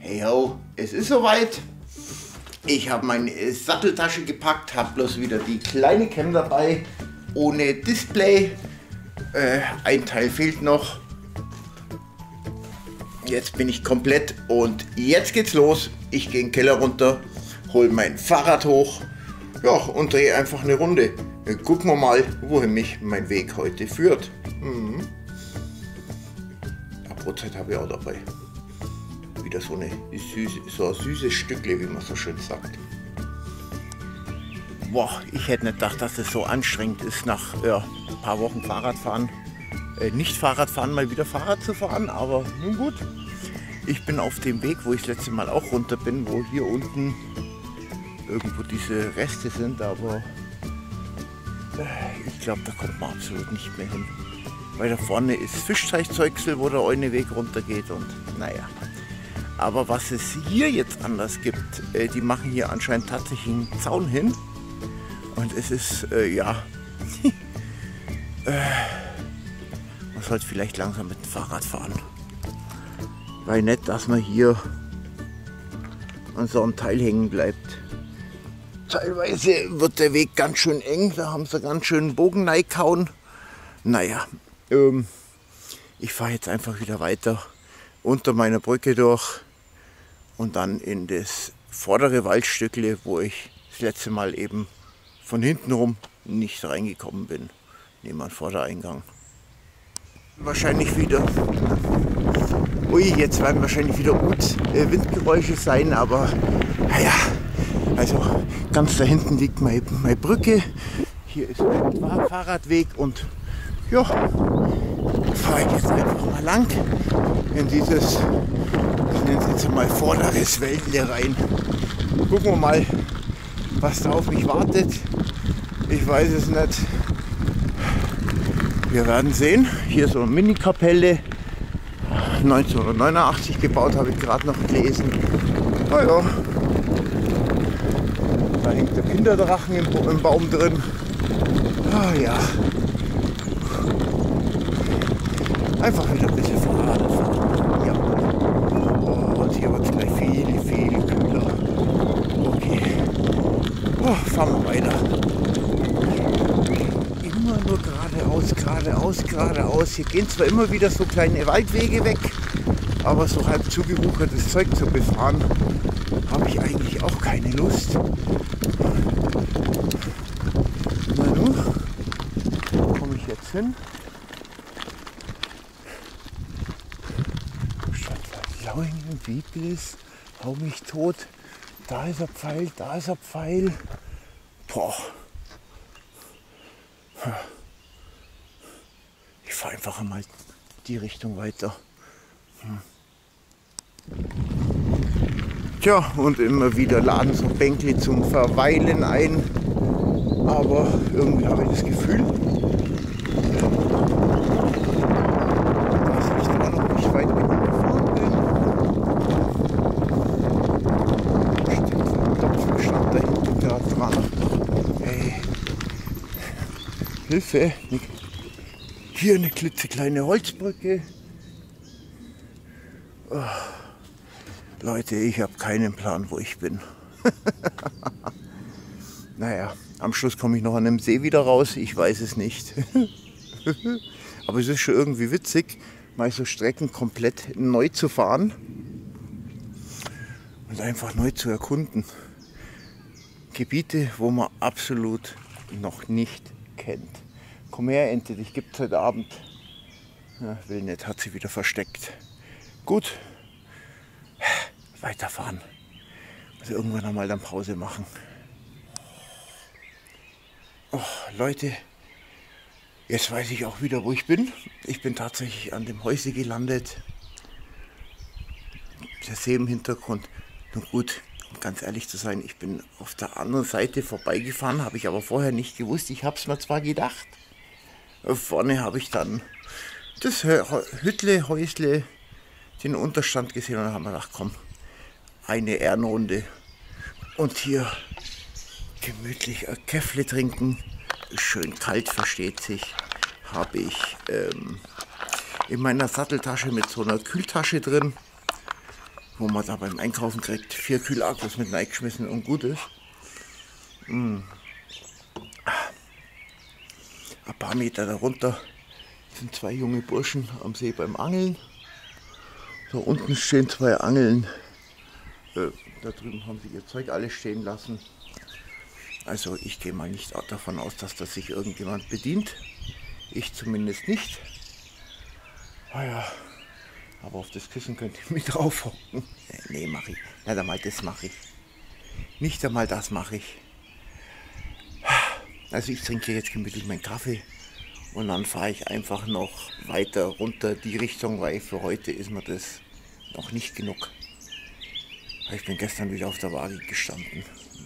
Hey ho, es ist soweit. Ich habe meine Satteltasche gepackt, habe bloß wieder die kleine Cam dabei, ohne Display. Ein Teil fehlt noch. Jetzt bin ich komplett und jetzt geht's los. Ich gehe in den Keller runter, hole mein Fahrrad hoch, ja, und drehe einfach eine Runde. Gucken wir mal, wohin mich mein Weg heute führt. Brotzeit habe ich auch dabei. Wieder so ein süßes Stückle, wie man so schön sagt. Boah, ich hätte nicht gedacht, dass es so anstrengend ist, nach ein paar Wochen Fahrradfahren. Nicht Fahrradfahren, mal wieder Fahrrad zu fahren, aber nun gut. Ich bin auf dem Weg, wo ich das letzte Mal auch runter bin, wo hier unten irgendwo diese Reste sind, aber ich glaube, da kommt man absolut nicht mehr hin. Weil da vorne ist Fischteichzeugsel, wo der eine Weg runter geht und naja. Aber was es hier jetzt anders gibt, die machen hier anscheinend tatsächlich einen Zaun hin. Und es ist, man sollte vielleicht langsam mit dem Fahrrad fahren. Weil nicht, dass man hier an so einem Teil hängen bleibt. Teilweise wird der Weg ganz schön eng, da haben sie ganz schön einen Bogen reingehauen. Naja, ich fahre jetzt einfach wieder weiter unter meiner Brücke durch und dann in das vordere Waldstückle, wo ich das letzte Mal eben von hinten rum nicht reingekommen bin, neben dem Vordereingang. Wahrscheinlich wieder, jetzt werden wahrscheinlich wieder Windgeräusche sein, aber naja, also ganz da hinten liegt meine Brücke, hier ist mein Fahrradweg und ja, fahre ich jetzt einfach mal lang in dieses, ich nenne es jetzt mal vorderes Wäldle rein. Gucken wir mal, was da auf mich wartet. Ich weiß es nicht. Wir werden sehen. Hier so eine Mini-Kapelle. 1989 gebaut, habe ich gerade noch gelesen. Naja. Da hängt der Kinderdrachen im Baum drin. Ah ja. Einfach wieder ein bisschen Fahrrad fahren. Ja. Oh, und hier wird es gleich viel, viel kühler. Okay. Oh, fahren wir weiter. Immer nur geradeaus, geradeaus, geradeaus. Hier gehen zwar immer wieder so kleine Waldwege weg, aber so halb zugewuchertes Zeug zu befahren, habe ich eigentlich auch keine Lust. Na nun, wo komme ich jetzt hin? Lauingen, Wieblis, hau mich tot. Da ist ein Pfeil, da ist ein Pfeil. Boah. Ich fahre einfach mal die Richtung weiter. Tja, und immer wieder laden so Bänkli zum Verweilen ein. Aber irgendwie habe ich das Gefühl, dass ich da noch nicht weit genug gefahren bin. Steht so ein Doppelstand da hinten gerade dran. Hey. Hilfe! Hier eine klitzekleine Holzbrücke. Oh. Leute, ich habe keinen Plan, wo ich bin. Naja, am Schluss komme ich noch an einem See wieder raus. Ich weiß es nicht. Aber es ist schon irgendwie witzig, mal so Strecken komplett neu zu fahren und einfach neu zu erkunden. Gebiete, wo man absolut noch nicht kennt. Komm her, Ente, dich gibt's heute Abend. Ja, will nicht, hat sie wieder versteckt. Gut, weiterfahren. Muss irgendwann einmal dann Pause machen. Oh, Leute, jetzt weiß ich auch wieder, wo ich bin. Ich bin tatsächlich an dem Häuschen gelandet. Der See im Hintergrund. Nun gut, um ganz ehrlich zu sein, ich bin auf der anderen Seite vorbeigefahren, habe ich aber vorher nicht gewusst. Ich habe es mir zwar gedacht. Vorne habe ich dann das Hüttle, Häusle, den Unterstand gesehen und dann haben wir gedacht, komm, eine Ehrenrunde und hier gemütlich ein Käffle trinken. Schön kalt, versteht sich, habe ich in meiner Satteltasche mit so einer Kühltasche drin. wo man da beim Einkaufen kriegt, 4 Kühle Akkus mit reingeschmissen und gut ist. Ein paar Meter darunter sind 2 junge Burschen am See beim Angeln. Da unten stehen 2 Angeln. Da drüben haben sie ihr Zeug alles stehen lassen. Also ich gehe mal nicht davon aus, dass das sich irgendjemand bedient. Ich zumindest nicht. Naja, aber auf das Kissen könnte ich mit drauf hocken. Nee, mache ich. Nicht einmal das mache ich. Nicht einmal das mache ich. Also ich trinke jetzt gemütlich meinen Kaffee und dann fahre ich einfach noch weiter runter die Richtung, weil für heute ist mir das noch nicht genug. Ich bin gestern wieder auf der Waage gestanden.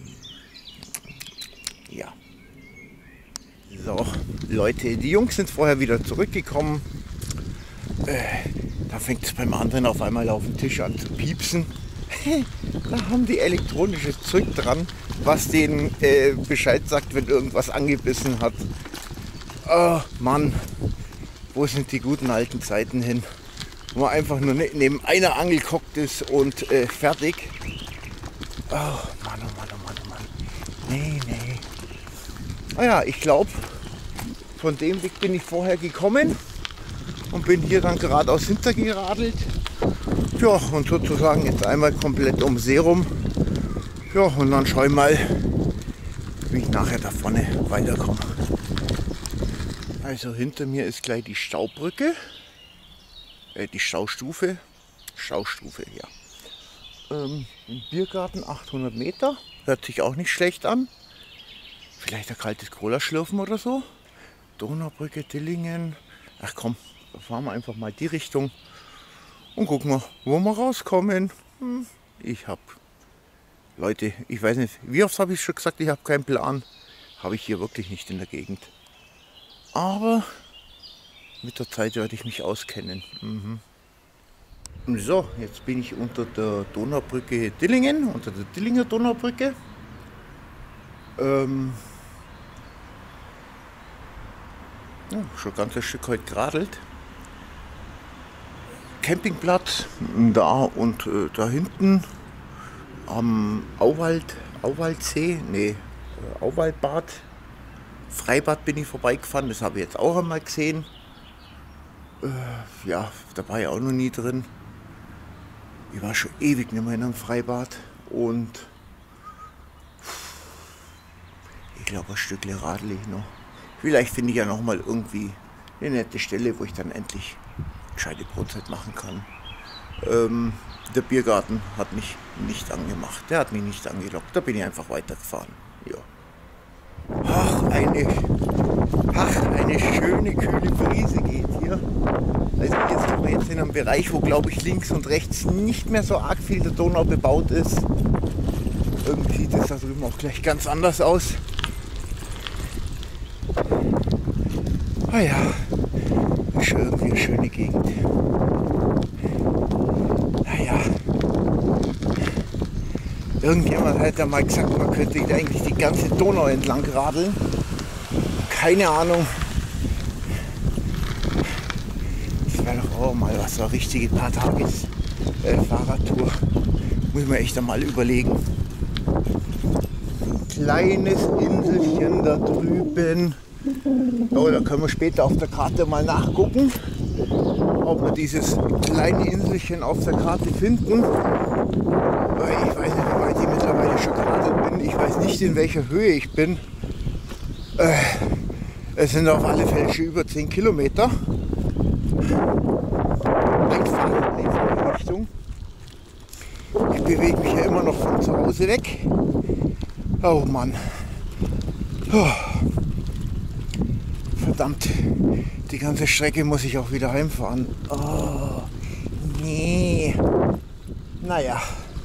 Ja. So, Leute, die Jungs sind vorher wieder zurückgekommen. Da fängt es beim anderen auf einmal auf dem Tisch an zu piepsen. Da haben die elektronisches Zeug dran, was denen Bescheid sagt, wenn irgendwas angebissen hat. Oh Mann, wo sind die guten alten Zeiten hin? Wo man einfach nur neben einer Angel gehockt ist und fertig. Oh Mann, oh Mann, oh Mann, oh Mann. Nee. Naja, ich glaube, von dem Weg bin ich vorher gekommen und bin hier dann geradeaus hintergeradelt. Ja, und sozusagen jetzt einmal komplett um See rum. Ja, und dann schau ich mal, wie ich nachher da vorne weiterkomme. Also hinter mir ist gleich die Staubrücke, die Staustufe, ja. Biergarten 800 Meter, hört sich auch nicht schlecht an. Vielleicht ein kaltes Cola schlürfen oder so. Donaubrücke, Dillingen. Ach komm, da fahren wir einfach mal die Richtung und gucken wir, wo wir rauskommen. Leute, ich weiß nicht, wie oft habe ich schon gesagt, ich habe keinen Plan. Habe ich hier wirklich nicht in der Gegend. Aber mit der Zeit werde ich mich auskennen. So, jetzt bin ich unter der Donaubrücke Dillingen, unter der Dillinger Donaubrücke. Ja, schon ganz ein Stück heute geradelt. Campingplatz da und da hinten am Auwaldsee, Auwaldbad, Freibad bin ich vorbeigefahren, das habe ich jetzt auch einmal gesehen. Ja, da war ich auch noch nie drin. Ich war schon ewig nicht mehr in einem Freibad und ich glaube, ein Stückchen radel ich noch. Vielleicht finde ich ja noch mal irgendwie eine nette Stelle, wo ich dann endlich gescheite Brotzeit machen kann. Der Biergarten hat mich nicht angemacht, der hat mich nicht angelockt, da bin ich einfach weitergefahren. Ja. Ach, eine schöne, kühle Brise geht hier. Also jetzt sind wir jetzt in einem Bereich, wo, glaube ich, links und rechts nicht mehr so arg viel der Donau bebaut ist. Irgendwie sieht das da drüben auch gleich ganz anders aus. Ah ja, ist schon irgendwie eine schöne Gegend. Naja, irgendjemand hat ja mal gesagt, man könnte eigentlich die ganze Donau entlang radeln. Keine Ahnung. Das wäre doch auch mal was, so eine richtige paar Tages Fahrradtour. Muss man echt einmal überlegen. Kleines Inselchen da drüben. Oh, da können wir später auf der Karte mal nachgucken, ob wir dieses kleine Inselchen auf der Karte finden. Ich weiß nicht, wie weit ich mittlerweile schon geradelt bin. Ich weiß nicht, in welcher Höhe ich bin. Es sind auf alle Fälle schon über 10 Kilometer. Einfach in die Richtung. Ich bewege mich ja immer noch von zu Hause weg. Oh Mann. Verdammt, die ganze Strecke muss ich auch wieder heimfahren. Oh, nee. Naja,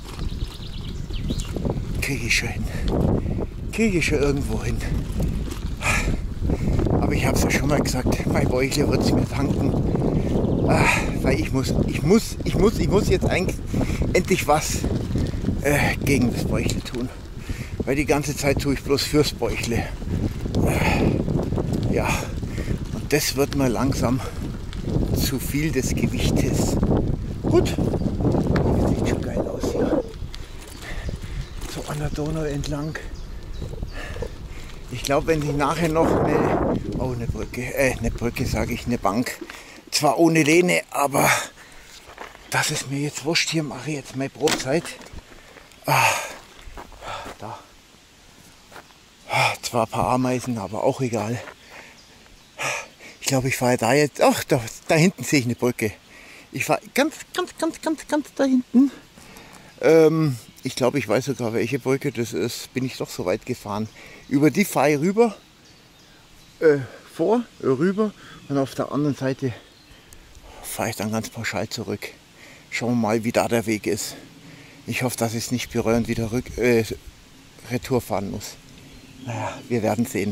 kriege ich schon hin. Kriege ich schon irgendwo hin. Aber ich habe es ja schon mal gesagt, mein Bäuchle wird es mir danken. Weil ich muss jetzt eigentlich endlich was gegen das Bäuchle tun. Weil die ganze Zeit tue ich bloß fürs Bäuchle. Ja, und das wird mir langsam zu viel des Gewichtes. Gut, das sieht schon geil an der Donau entlang. Ich glaube, wenn ich nachher noch eine Brücke sage ich, eine Bank. Zwar ohne Lehne, aber das ist mir jetzt wurscht. Hier mache ich jetzt meine Brotzeit. Da. Zwar ein paar Ameisen, aber auch egal. Ich glaube, ich fahre da jetzt. Ach, da hinten sehe ich eine Brücke. Ich fahre ganz da hinten. Ich glaube, ich weiß sogar, welche Brücke das ist. Bin ich doch so weit gefahren. Über die fahre ich rüber. Rüber. Und auf der anderen Seite fahre ich dann ganz pauschal zurück. Schauen wir mal, wie da der Weg ist. Ich hoffe, dass ich es nicht bereue und wieder Retour fahren muss. Naja, wir werden sehen.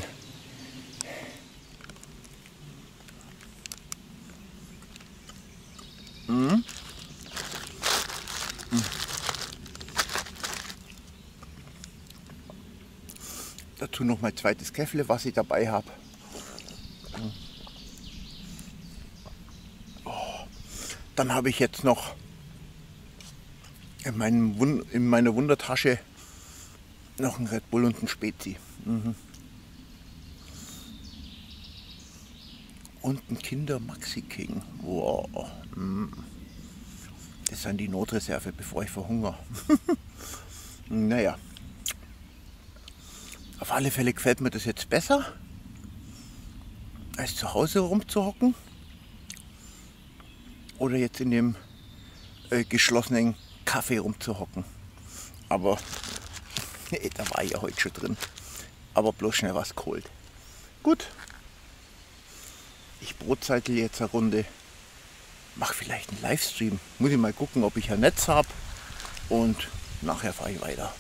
Dazu noch mein zweites Käffle, was ich dabei habe. Dann habe ich jetzt noch in meiner Wundertasche noch ein Red Bull und ein Spezi. Und ein Kinder Maxi King. Wow. Das ist dann die Notreserve, bevor ich verhungere. Naja. Auf alle Fälle gefällt mir das jetzt besser, als zu Hause rumzuhocken oder jetzt in dem geschlossenen Café rumzuhocken. Aber da war ich ja heute schon drin. Aber bloß schnell was geholt. Gut. Ich brotzeitel jetzt eine Runde. Mach vielleicht einen Livestream. Muss ich mal gucken, ob ich ein Netz habe. Und nachher fahre ich weiter.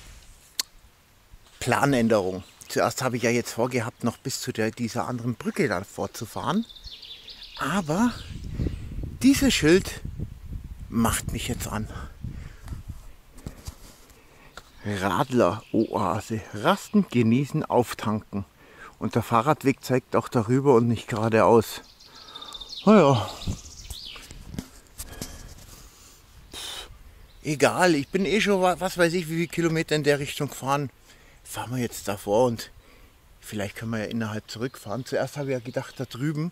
Planänderung. Zuerst habe ich ja jetzt vorgehabt, noch bis zu dieser anderen Brücke da vorzufahren. Aber dieses Schild macht mich jetzt an. Radler-Oase. Rasten, genießen, auftanken. Und der Fahrradweg zeigt auch darüber und nicht geradeaus. Naja. Egal, ich bin schon, was weiß ich, wie viele Kilometer in der Richtung gefahren. Fahren wir jetzt davor und vielleicht können wir ja innerhalb zurückfahren. Zuerst habe ich ja gedacht, da drüben.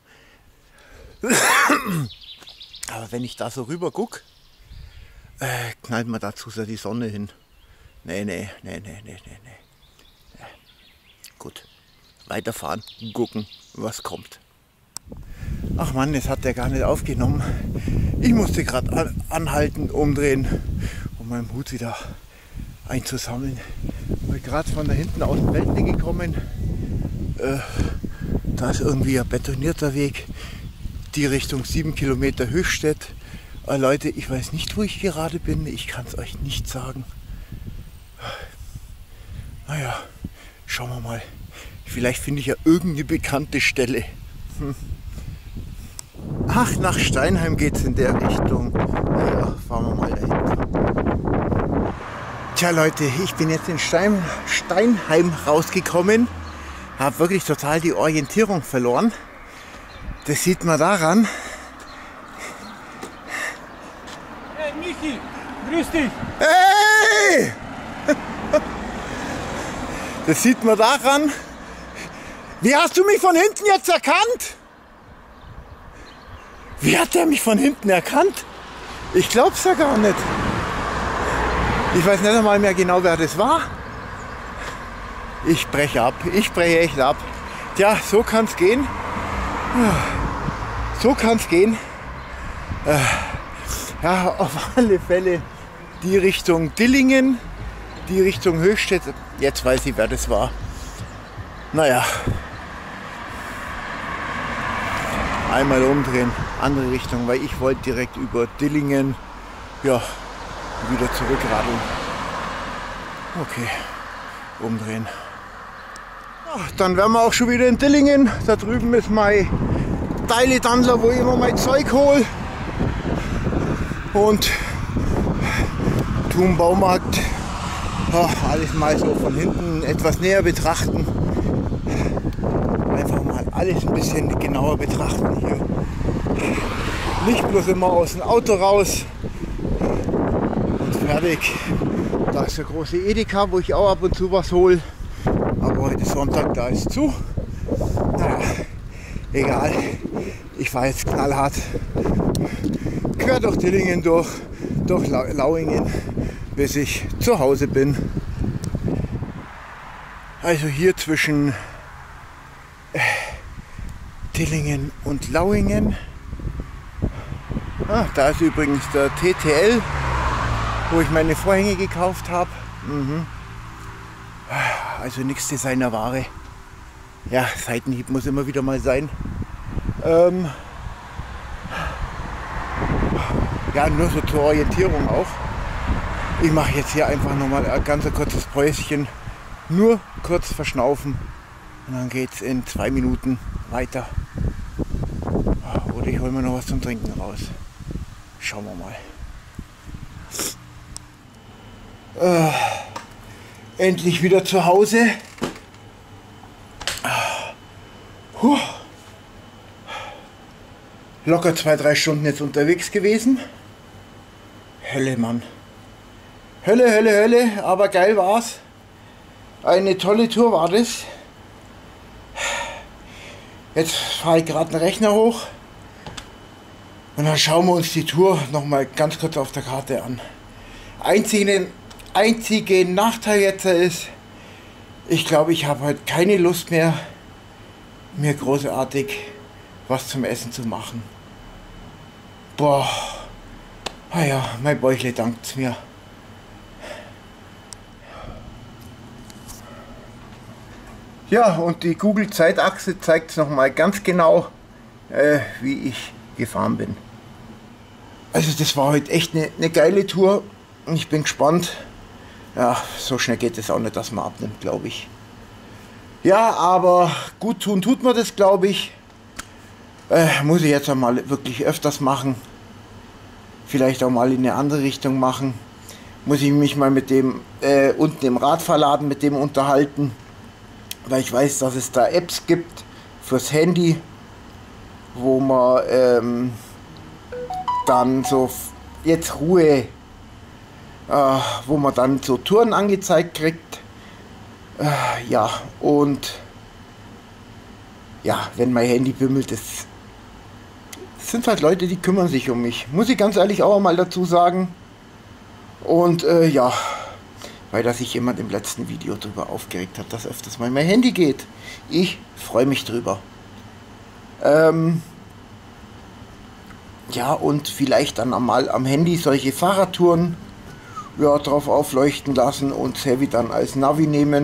Aber wenn ich da so rüber gucke, knallt mir dazu so die Sonne hin. Nee. Gut, weiterfahren, gucken, was kommt. Ach Mann, das hat der gar nicht aufgenommen. Ich musste gerade anhalten, umdrehen, um meinen Hut wieder einzusammeln. Ich bin gerade von da hinten aus dem Wäldle gekommen. Da ist irgendwie ein betonierter Weg, die Richtung 7 Kilometer Höchstädt. Leute, ich weiß nicht, wo ich gerade bin. Ich kann es euch nicht sagen. Naja, schauen wir mal. Vielleicht finde ich ja irgendeine bekannte Stelle. Ach, nach Steinheim geht es in der Richtung. Naja, fahren wir mal dahin. Tja Leute, ich bin jetzt in Steinheim rausgekommen. Habe wirklich total die Orientierung verloren. Das sieht man daran. Hey Michi, grüß dich! Hey! Das sieht man daran. Wie hast du mich von hinten jetzt erkannt? Wie hat der mich von hinten erkannt? Ich glaub's ja gar nicht. Ich weiß nicht einmal mehr genau, wer das war. Ich breche ab. Ich breche echt ab. Tja, so kann's gehen. So kann's gehen. Ja, auf alle Fälle die Richtung Dillingen, die Richtung Höchstädt. Jetzt weiß ich, wer das war. Naja. Einmal umdrehen, andere Richtung, weil ich wollte direkt über Dillingen, ja, wieder zurückradeln. Okay, umdrehen. Ja, dann wären wir auch schon wieder in Dillingen. Da drüben ist mein Teile-Dandler, wo ich immer mein Zeug hole. Und Baumarkt, ja, alles mal so von hinten etwas näher betrachten. Einfach mal alles ein bisschen genauer betrachten hier. Nicht bloß immer aus dem Auto raus und fertig. Da ist der große Edeka, wo ich auch ab und zu was hole. Aber heute ist Sonntag, da ist zu. Naja, egal. Ich fahre jetzt knallhart quer durch Dillingen durch Lauingen, bis ich zu Hause bin. Also hier zwischen Dillingen und Lauingen. Da ist übrigens der TTL, wo ich meine Vorhänge gekauft habe. Also nichts Designerware. Ja, Seitenhieb muss immer wieder mal sein. Ja, nur so zur Orientierung auch. Ich mache jetzt hier einfach nochmal ein ganz kurzes Päuschen. Nur kurz verschnaufen. Und dann geht es in 2 Minuten weiter. Oder ich hole mir noch was zum Trinken raus. Schauen wir mal. Endlich wieder zu Hause. Locker 2-3 Stunden jetzt unterwegs gewesen. Hölle, Mann. Hölle, Hölle, Hölle, aber geil war's. Eine tolle Tour war das. Jetzt fahre ich gerade den Rechner hoch und dann schauen wir uns die Tour noch mal ganz kurz auf der Karte an. Einzige Nachteil jetzt ist, ich glaube, ich habe heute keine Lust mehr, mir großartig was zum Essen zu machen. Boah, ja, mein Bäuchle dankt's mir. Ja, und die Google-Zeitachse zeigt es nochmal ganz genau, wie ich gefahren bin. Also das war heute echt eine geile Tour. Ich bin gespannt. Ja, so schnell geht es auch nicht, dass man abnimmt, glaube ich. Ja, aber gut tun tut man das, glaube ich. Muss ich jetzt einmal wirklich öfters machen. Vielleicht auch mal in eine andere Richtung machen. Muss ich mich mal mit dem unten im Radfahrladen mit dem unterhalten. Weil ich weiß, dass es da Apps gibt fürs Handy, wo man dann so jetzt Ruhe, wo man dann so Touren angezeigt kriegt. Ja, und ja, wenn mein Handy bimmelt, das sind halt Leute, die kümmern sich um mich. Muss ich ganz ehrlich auch mal dazu sagen. Und ja, weil da sich jemand im letzten Video darüber aufgeregt hat, dass öfters mal mein Handy geht. Ich freue mich drüber. Ja, und vielleicht dann einmal am Handy solche Fahrradtouren drauf aufleuchten lassen und Heavy dann als Navi nehmen.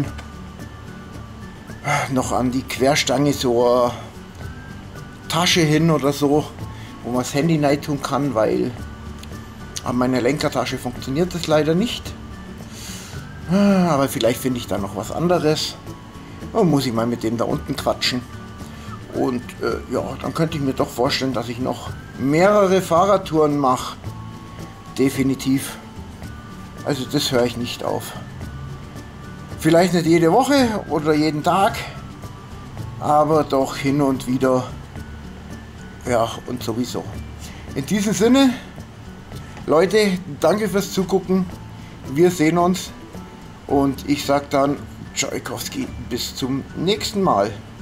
Noch an die Querstange so eine Tasche hin oder so, wo man das Handy rein tun kann, weil an meiner Lenkertasche funktioniert das leider nicht. Aber vielleicht finde ich da noch was anderes. Dann muss ich mal mit dem da unten quatschen. Und ja, dann könnte ich mir doch vorstellen, dass ich noch mehrere Fahrradtouren mache. Definitiv. Also das höre ich nicht auf. Vielleicht nicht jede Woche oder jeden Tag, aber doch hin und wieder. Ja, und sowieso. In diesem Sinne, Leute, danke fürs Zugucken. Wir sehen uns. Und ich sage dann, Tschaikowski, bis zum nächsten Mal.